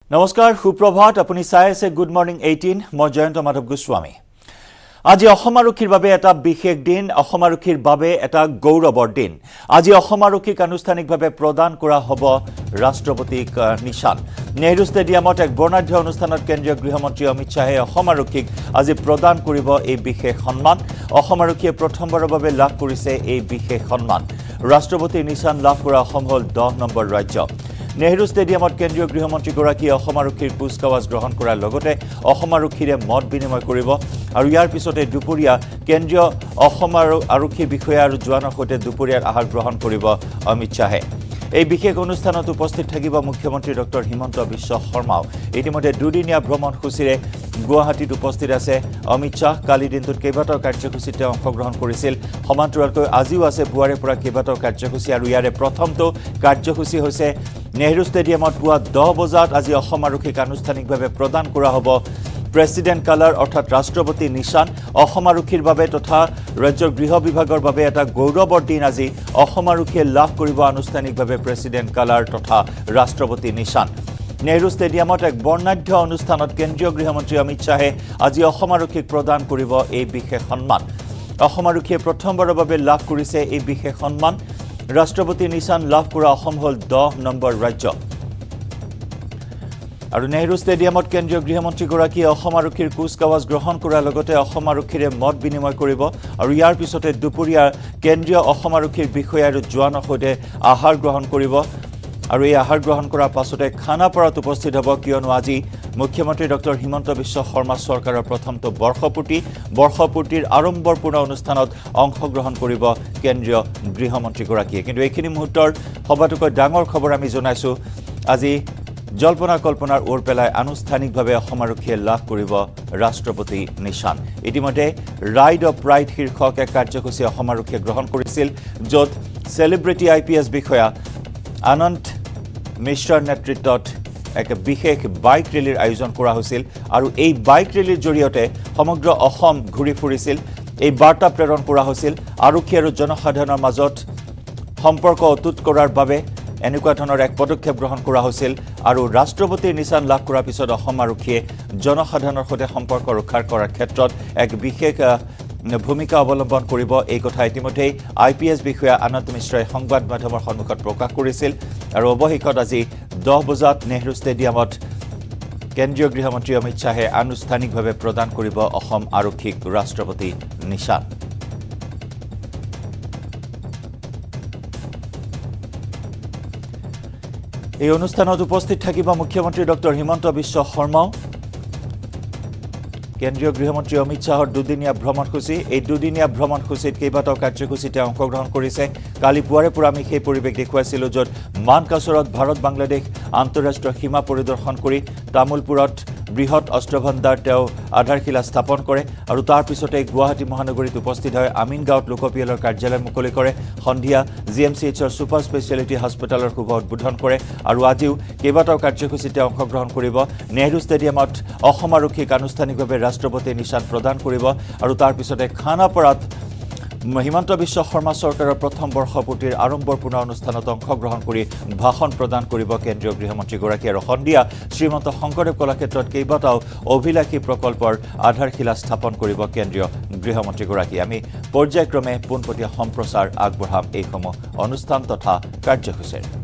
নমস্কাৰ সুপ্ৰভাত আপুনি চাই আছে গুড মৰ্নিং 18 মই জয়ন্ত মাধৱ গোস্বামী আজি অসম আৰক্ষীৰ বাবে এটা বিশেষ দিন অসম আৰক্ষীৰ বাবে এটা গৌৰৱৰ দিন আজি অসম আৰক্ষীক আনুষ্ঠানিকভাৱে প্ৰদান কৰা হ'ব ৰাষ্ট্ৰপতিক নিশান নেহৰু ষ্টেডিয়ামত এক বৰ্ণাঢ্য অনুষ্ঠানত কেন্দ্ৰীয় গৃহমন্ত্ৰী অমিত শাহে অসম আৰক্ষীক আজি প্ৰদান কৰিব এই বিশেষ সন্মান অসম আৰক্ষীয়ে প্ৰথমবাৰৰ বাবে লাভ কৰিছে এই বিশেষ সন্মান ৰাষ্ট্ৰপতিৰ নিশান লাভ কৰা অসম হ'ল 10 নম্বৰ ৰাজ্য নেহৰু ষ্টেডিয়ামত কেন্দ্ৰীয় গৃহমন্ত্ৰী গৰাকীয়ে অসম আৰক্ষীৰ কুচকাৱাজ গ্ৰহণ কৰাৰ লগতে অসম আৰক্ষীৰে মত বিনিময় কৰিব আৰু ইয়াৰ পিছতে দুপৰীয়া কেন্দ্ৰীয় অসম আৰক্ষী বিষয়া আৰু জোৱানৰ সৈতে দুপৰীয়াৰ আহাৰ গ্ৰহণ কৰিব অমিত শাহে এই বিশেষ অনুষ্ঠানত উপস্থিত থাকিব মুখ্যমন্ত্ৰী ডক্টৰ হিমন্ত বিশ্ব শৰ্মাও ইতিমধ্যে দুদিনীয়া ভ্ৰমণসূচীৰে গুৱাহাটীত উপস্থিত আছে অমিত শাহ কালি দিনটোত কেইবাটাও কাৰ্যসূচীতে অংশগ্ৰহণ কৰিছিল সমান্তৰালকৈ আজিও আছে পুৱাৰে পৰা কেইবাটাও কাৰ্যসূচী আৰু ইয়াৰে প্ৰথমটো কাৰ্যসূচী হৈছে নেহৰু ষ্টেডিয়ামত পুৱা 10 বজাত আজি অসম আৰক্ষীক আনুষ্ঠানিকভাৱে প্ৰদান কৰা হ'ব প্ৰেসিডেন্ট কালাৰ অৰ্থাৎ ৰাষ্ট্ৰপতি নিশান অসম আৰক্ষীৰ বাবে তথা ৰাজ্যৰ গৃহ বিভাগৰ বাবে এটা গৌৰৱৰ দিন আজি অসম আৰক্ষীয়ে লাভ কৰিব আনুষ্ঠানিকভাৱে প্ৰেসিডেন্ট কালাৰ তথা ৰাষ্ট্ৰপতি নিশান নেহৰু ষ্টেডিয়ামত এক বৰ্ণাঢ্য অনুষ্ঠানত কেন্দ্ৰীয় গৃহমন্ত্ৰী অমিত শাহে আজি অসম আৰক্ষীক প্ৰদান কৰিব এই বিশেষ সন্মান অসম আৰক্ষীয়ে প্ৰথমবাৰৰ বাবে লাভ কৰিছে এই বিশেষ সন্মান ৰাষ্ট্ৰপতি নিশান লাভ কৰা অসম হ'ল 10 নম্বৰ ৰাজ্য আৰু নেহৰু ষ্টেডিয়ামত কেন্দ্ৰীয় গৃহমন্ত্ৰী গৰাকীয়ে অসম আৰক্ষীৰ কুচকাৱাজ গ্ৰহণ কৰাৰ লগতে অসম আৰক্ষীৰে মত বিনিময় কৰিব আৰু ইয়াৰ পিছতে দুপৰীয়া কেন্দ্ৰীয় অসম আৰক্ষীৰ বিষয়া আৰু জোৱানৰ সৈতে আহাৰ গ্ৰহণ কৰিব আৰু এই আহাৰ গ্ৰহণ কৰাৰ পাছতে খানাপাৰাত উপস্থিত হ'ব কিয়নো আজি মুখ্যমন্ত্ৰী ডক্টৰ হিমন্ত বিশ্ব শৰ্মা চৰকাৰৰ প্ৰথমটো বৰ্ষপূৰ্তিৰ আৰম্ভপূৰ্ণ অনুষ্ঠানত অংশগ্ৰহণ কৰিব কেন্দ্ৰীয় গৃহমন্ত্ৰী গৰাকীয়ে কিন্তু এইখিনি মুহূৰ্তৰ সবাতোকৈ ডাঙৰ খবৰ আমি জনাইছো আজি জল্পনা কল্পনাৰ ওৰ পেলাই আনুষ্ঠানিকভাৱে অসম আৰক্ষীয়ে লাভ কৰিব ৰাষ্ট্ৰপতি নিশান ইতিমধ্যে ৰাইড অফ প্ৰাইড শীৰ্ষক এক কাৰ্যসূচী অসম আৰক্ষীয়ে গ্ৰহণ কৰিছিল য'ত সেলিব্ৰিটি আইপিএছ বিষয়া আনন্দ মিশ্ৰৰ নেতৃত্বত এক বিশেষ বাইক ৰেলীৰ আয়োজন কৰা হৈছিল আৰু এই বাইক ৰেলীৰ জৰিয়তে সমগ্ৰ অসম ঘূৰি ফুৰিছিল এই বাৰ্তা প্ৰেৰণ কৰা হৈছিল আৰক্ষী আৰু জনসাধাৰণৰ মাজত সম্পৰ্ক অটুট কৰাৰ বাবে এনেকুৱা ধৰণৰ এক পদক্ষেপ গ্ৰহণ কৰা হৈছিল আৰু ৰাষ্ট্ৰপতিৰ নিশান লাভ কৰাৰ পিছত অসম আৰক্ষীয়ে জনসাধাৰণৰ সৈতে সম্পৰ্ক ৰক্ষা কৰাৰ ক্ষেত্ৰত এক বিশেষ ভূমিকা অৱলম্বন কৰিব এই কথা ইতিমধ্যে আইপিএছ বিষয়া আনন্দ মিশ্ৰই সংবাদ মাধ্যমৰ সন্মুখত প্ৰকাশ কৰিছিল আৰু অৱশেষত আজি 10 বজাত নেহৰু ষ্টেডিয়ামত কেন্দ্ৰীয় গৃহমন্ত্ৰী অমিত শাহে আনুষ্ঠানিকভাৱে প্ৰদান কৰিব অসম আৰক্ষীক ৰাষ্ট্ৰপতি নিশান এই অনুষ্ঠানত উপস্থিত থাকিব মুখ্যমন্ত্ৰী ডক্টৰ হিমন্ত বিশ্ব শৰ্মাও কেন্দ্ৰীয় গৃহমন্ত্ৰী অমিত শাহৰ দুদিনীয়া ভ্ৰমণসূচী এই দুদিনীয়া ভ্ৰমণসূচীত কেইবাটাও কাৰ্যসূচীতে অংশগ্ৰহণ কৰিছে কালি পুৱাৰে পৰা আমি সেই পৰিৱেশ দেখুৱাইছিলোঁ য'ত মানকাছৰত ভাৰত বাংলাদেশ আন্তঃৰাষ্ট্ৰীয় সীমা পৰিদৰ্শন কৰি তামুলপুৰত বৃহৎ অস্ত্ৰভাণ্ডাৰ তেওঁ আধাৰশিলা স্থাপন কৰে আৰু তাৰ পিছতে গুৱাহাটী মহানগৰীত উপস্থিত হয় আমিনগাঁৱত লোকপিয়লৰ কাৰ্যালয় মুকলি কৰে সন্ধিয়া জিএমচিএইচৰ ছুপাৰ স্পেচিয়েলিটি হস্পিটেলৰ শুভ উদ্বোধন কৰে আৰু আজিও কেইবাটাও কাৰ্যসূচীতে অংশগ্ৰহণ কৰিব নেহৰু ষ্টেডিয়ামত অসম আৰক্ষীক আনুষ্ঠানিকভাৱে ৰাষ্ট্ৰপতি নিশান প্ৰদান কৰিব আৰু তাৰ পিছতে খানাপাৰাত হিমন্ত বিশ্ব শৰ্মা চৰকাৰৰ প্ৰথম বৰ্ষপূৰ্তিৰ আৰম্ভপূৰ্ণ অনুষ্ঠানত অংশগ্ৰহণ কৰি ভাষণ প্ৰদান কৰিব কেন্দ্ৰীয় গৃহমন্ত্ৰী গৰাকী আৰু সন্ধিয়া শ্ৰীমন্ত শংকৰদেৱ কলাক্ষেত্ৰত কেইবাটাও অভিলাষী প্ৰকল্পৰ আধাৰশিলা স্থাপন কৰিব কেন্দ্ৰীয় গৃহমন্ত্ৰী গৰাকী আমি পৰ্যায়ক্ৰমে পোনপটীয়া সম্প্ৰচাৰ আগবঢ়াম এইসমূহ অনুষ্ঠান তথা কাৰ্যসূচীৰ